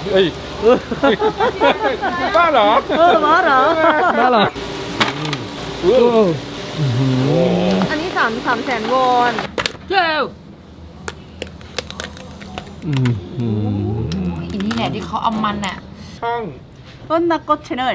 เฮ้ยบ้าเหรอบ้าเหรออันนี้300,000 วอนเจ้าอันนี้แหละที่เขาเอามันอ่ะช่องต้นนักกดชแนล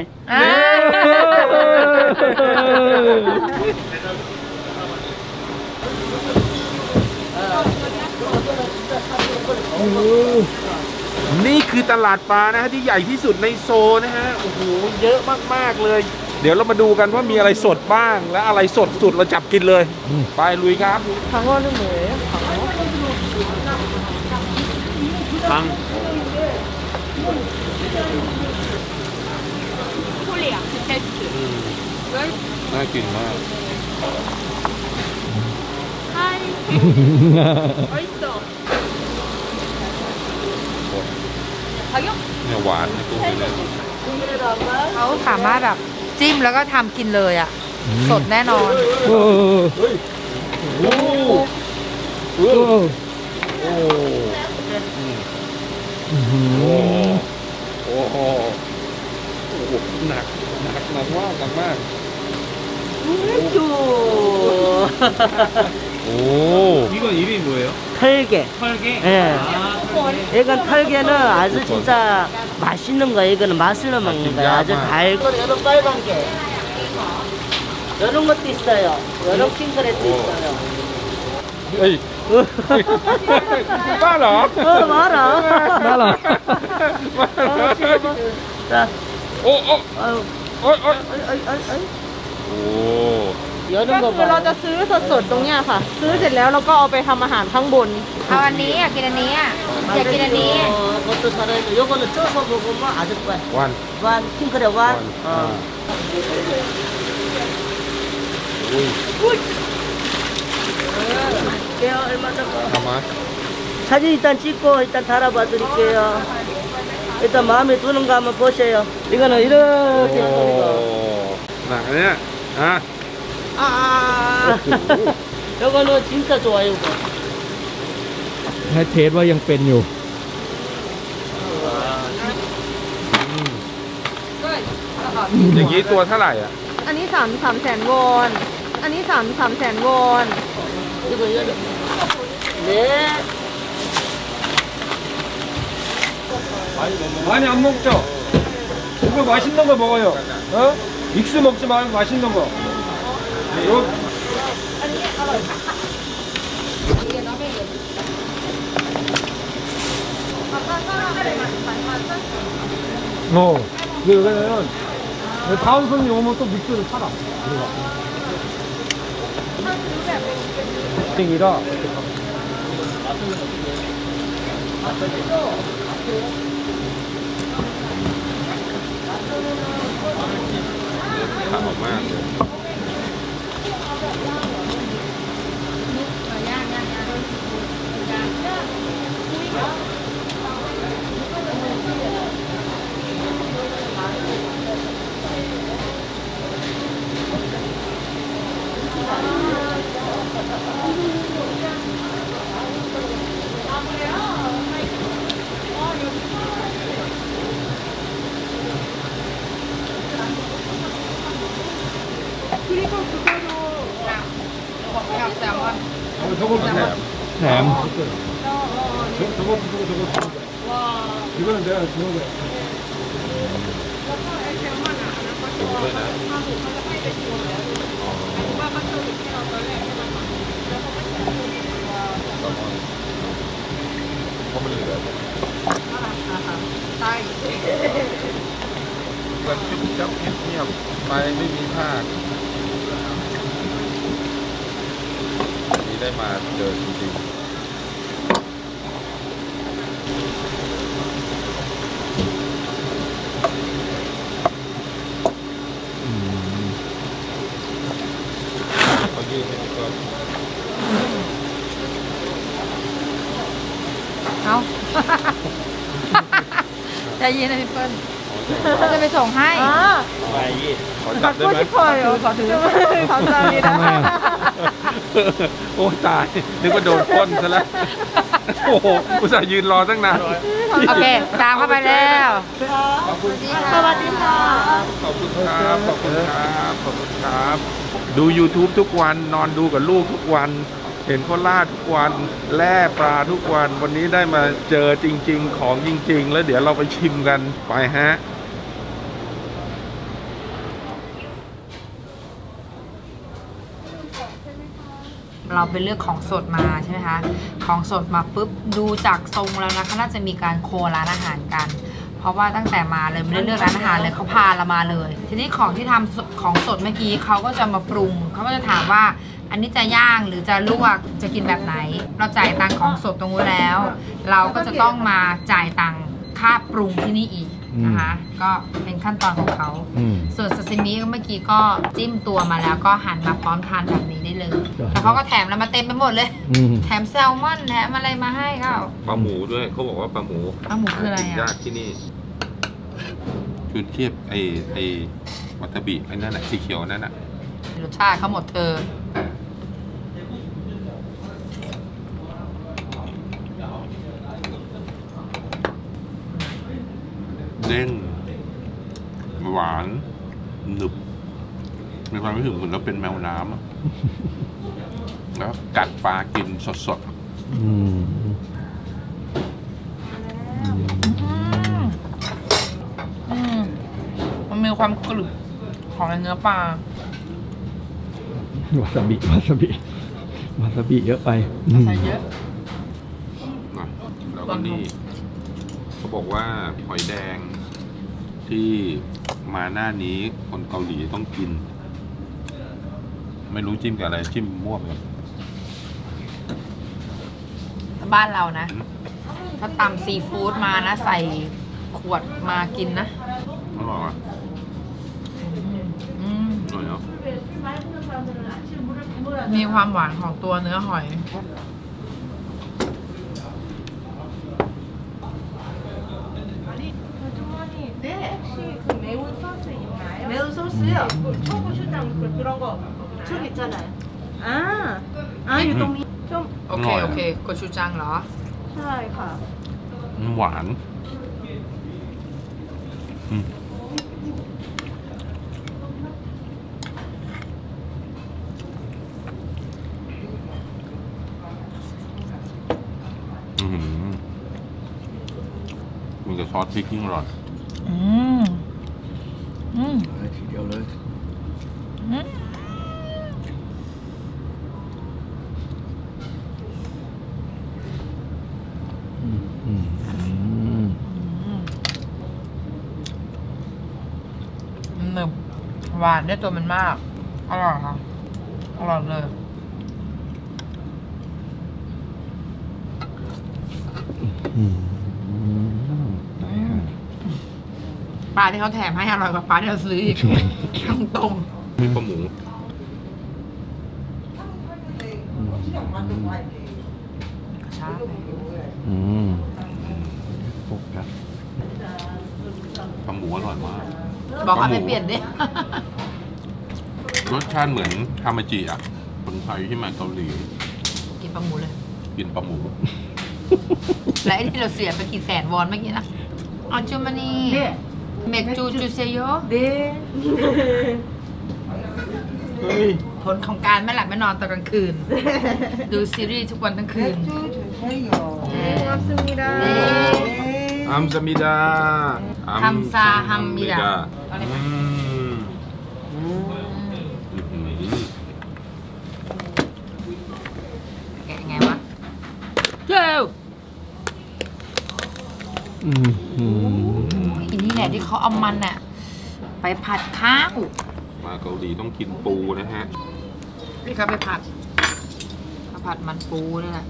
นี่คือตลาดปลานะฮะที่ใหญ่ที่สุดในโซนนะฮะโอ้โหเยอะมากๆเลยเดี๋ยวเรามาดูกันว่ามีอะไรสดบ้างและอะไรสดสุดเราจับกินเลยไปลุยครับ 강어는 뭐예요? 강어 코리아 베스트 น่ากินมาก 하이 맛있어 가격? เนี่ยหวานในกุ้งเลยเขาสามารถแบบจิ้มแล้วก็ทำกินเลยอ่ะสดแน่นอนโอ้โหหนักมาก오 이건 이름이 뭐예요? 털개. 털개? 예. 이건 털개는 아주 진짜 맛있는 거예요. 이거는 맛으로 먹는 거예요. 아주 달고 이런 빨간 게. 이런 것도 있어요. 이런 킹크랩도 있어요. 에이. 빨라. 말아. 자. 오. ก็คือเราจะซื้อสดๆตรงเนี้ยค่ะซื้อเสร็จแล้วเราก็เอาไปทำอาหารข้างบนเอาอันนี้กินอันนี้อยากกินอันนี้ 그것도 살아있고 요거는 쪄서 먹으면 아주 완 킹크랩 완 얼마나 사진 일단 찍고 일단 달아봐 드릴게요 일단 마음에 드는 거 한번 보세요 이거는 이렇게 나그냥 요거는 진짜 좋아요 이거 ให้เทสว่ายังเป็นอยู่อย่างนี้ตัวเท่าไหร่อ่ะอันนี้300,000 วอนอันนี้300,000 วอน이거 네 많이 안 먹죠? 이거 맛있는 거 먹어요. 어? 믹스 먹지 말고 맛있는 거. 그러면 다음 손님 오면 또 믹스를 사라. 이라 ขาวมากเลย 저것도 햄. 저것도. 이거는 내가 주는 거야. มันจับเงียบไปไม่มีภาคนี่ได้มาเจอจริงๆเขายืนให้ดีกว่าเอาใจเย็นนะพี่เปิ้ลเราจะไปส่งให้ขอจับได้ไหมขอถือขอจับนี่นะโอ้ตายนึกว่าโดนปล้นซะแล้วโอ้โหอุตส่าห์ยืนรอตั้งนานโอเค ตามเข้าไปแล้วขอบคุณสวัสดีค่ะขอบคุณครับขอบคุณครับขอบคุณครับ ดู YouTube ทุกวันนอนดูกับลูกทุกวัน เห็นเขาล่าทุกวันแล่ปลาทุกวันวันนี้ได้มาเจอจริงๆของจริงๆแล้วเดี๋ยวเราไปชิมกันไปฮะเราไปเลือกของสดมาใช่ไหมคะ ของสดมาปุ๊บดูจากทรงแล้วนะคะน่าจะมีการโคร้านอาหารกัน เพราะว่าตั้งแต่มาเลยไม่ได้เลือกร้านอาหารเลยเขาพาเรามาเลย ทีนี้ของที่ทำของสดเมื่อกี้เขาก็จะมาปรุงเขาก็จะถามว่าอันนี้จะย่างหรือจะลวกจะกินแบบไหน เราจ่ายตังค์ของสดตรงนู้นแล้ว เราก็จะต้องมาจ่ายตังค่าปรุงที่นี่อีกนะคะก็เป็นขั้นตอนของเขาส่วนซาซิมิเมื่อกี้ก็จิ้มตัวมาแล้วก็หั่นมาพร้อมทานแบบนี้ได้เลยแล้วเขาก็แถมเรามาเต็มไปหมดเลยแถมแซลมอนแถมอะไรมาให้เขาปลาหมูด้วยเขาบอกว่าปลาหมูปลาหมูคืออะไรยาอ่ะกที่นี่คือเทียบไอ้วัตถุบิไอ้นั่นแหละสีเขียวนั่นน่ะรสชาติเขาหมดเธอเด้งหวานหนึบมีความรู้สึกเหมือนเราเป็นแมวน้ำอะแล้วกัดปลากินสดมันมีความกรึบของเนื้อปลาวาซาบิวาซาบิวาซาบิเยอะไปใส่เยอะๆนะแล้วก็นี่เขาบอกว่าหอยแดงที่มาหน้านี้คนเกาหลีต้องกิน ไม่รู้จิ้มกับอะไรจิ้มมั่วไปหมดบ้านเรานะ ถ้าตำซีฟู้ดมานะ ใส่ขวดมากินนะอร่อยอ่ะอร่อยเนาะมีความหวานของตัวเนื้อหอย 네, 혹시 그 매운 소스 있나요? 매운 소스요? 초고추장 그런 거 저기 있잖아요. 유동이 좀 โอเค โอเคโกชูจังเหรอใช่ค่ะมันหวานมันกับซอสพริกยิ่งอร่อยทีเดียวเลยหนึบหวานได้ตัวมันมาก อร่อยค่ะ อร่อยเลย ปลาที่เขาแถมให้อร่อยกว่าปลาที่เราซื้ออีกตรงมีปลาหมูๆช้าไปโฟกัสปลาหมูอร่อยมากบอกเขาไปเปลี่ยนดิรสชาติเหมือนทามาจิอ่ะ คนไทยที่มาเกาหลีกินปลาหมูเลยกินปลาหมูและไอ้ที่เราเสียไปกี่แสนวอนเมื่อกี้นะเอาจูมานีเมกจูจูเซโย 네. ผลของการไม่หลับไม่นอนตอนกลางคืน ดูซีรีส์ทุกวันทั้งคืน 고맙습니다. อัมซามิดาฮัมซาฮัมมิดา แกะยังไงวะเจ้าอันนี้แหละที่เขาเอามันอะไปผัดข้าวมาเกาหลีต้องกินปูนะฮะนี่เขาไปผัดเขาผัดมันปูนี่แหละ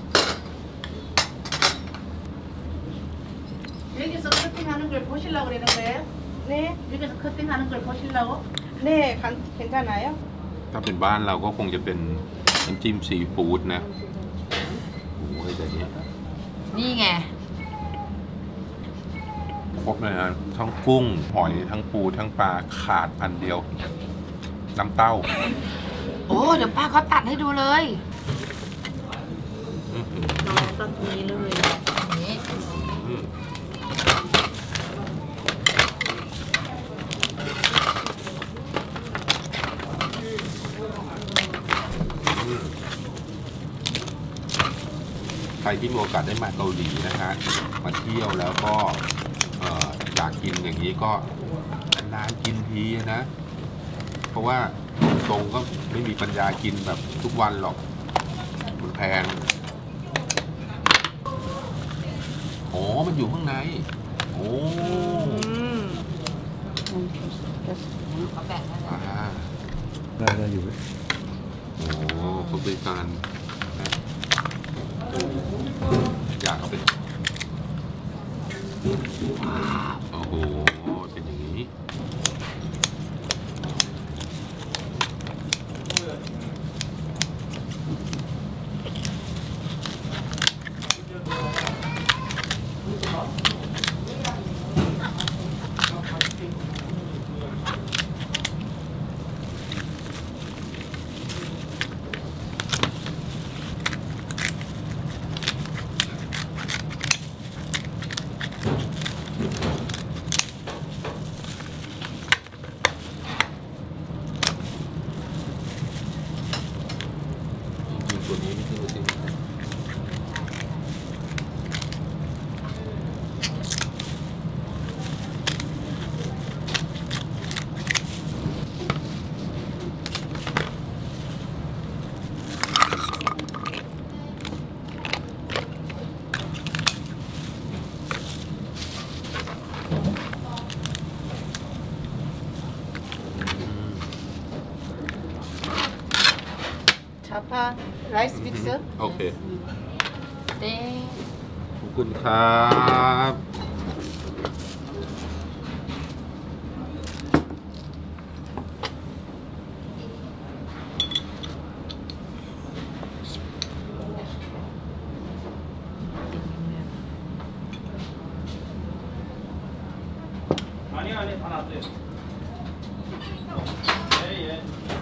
여기서 커팅하는 걸 보시려고 그러는 거예요? 네. 여기서 커팅하는 걸 보시려고? 네, 괜찮아요? ถ้าเป็นบ้านเราก็คงจะเป็นน้ำจิ้มซีฟู้ดนะโอ้ยแต่นี้นี่ไงครบเลยนะทั้งกุ้งหอยทั้งปูทั้งปลาขาดอันเดียวน้ำเต้าโอ้เดี๋ยวป้าเขาตัดให้ดูเลยน้องต้องมีเลยนี่อืมใครที่มีโอกาสได้มาเกาหลีนะฮะมาเที่ยวแล้วก็อยากกินอย่างนี้ก็นานๆกินทีนะ เพราะว่าตรงก็ไม่มีปัญญากินแบบทุกวันหรอกมันแพงอ๋อมันอยู่ข้างในโอ้เขาแบ่งให้ได้อยู่โอ้เขาบริการนะอยากเอาไปโอ้โหเป็นอย่างนี้ตัวนี้ไม่ใช่ตัวจริง 자파 라이스 믹스. โอเคเต้ขอบคุณครับ 아니 다 놨어요. 예예.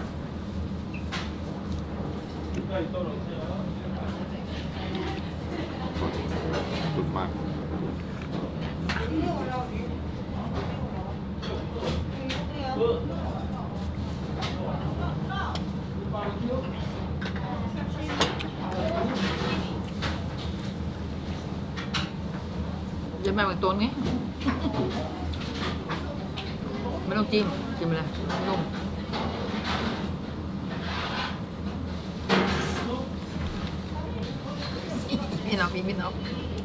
여기까지 떨어지세요. ขอบคุณมากจะมาเป็นตัวนี้ ไม่ต้องจิ้มจิ้มเลยนุ่มพี่น้องพี่น้อง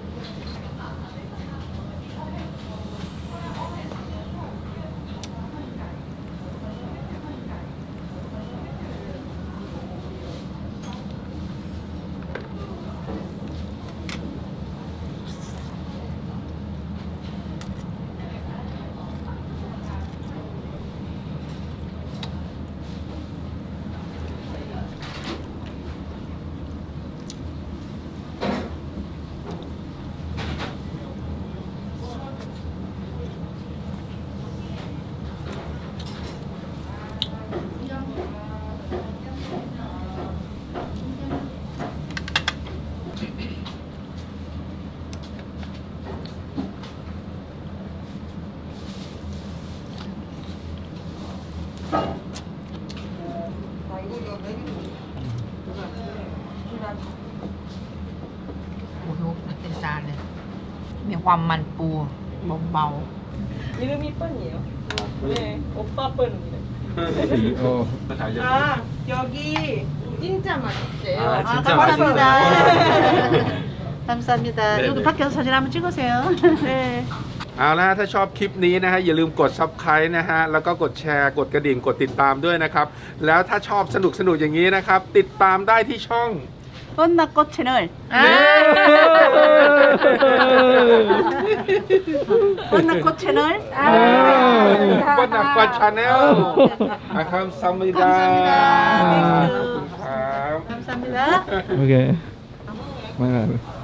โอ้โหเป็นจานเลย มีความมันปูเบา 이름이 뻔이에요. 네, 오빠 뻔입니다. 아, 여기 진짜 맛있어요. 아, 진짜 감사합니다. 감사합니다. 여기 밖에서 사진 한번 찍으세요. 네. เอาละถ้าชอบคลิปนี้นะฮะอย่าลืมกด Subscribe นะฮะแล้วก็กดแชร์กดกระดิ่งกดติดตามด้วยนะครับแล้วถ้าชอบสนุกอย่างนี้นะครับติดตามได้ที่ช่อง 뻔나꽃 채널. 뻔나꽃 채널. ปนักปัชาแนลนะครับซัมมิดา 감사합니다. ขอบคุณครับ 감사합니다. 오케이.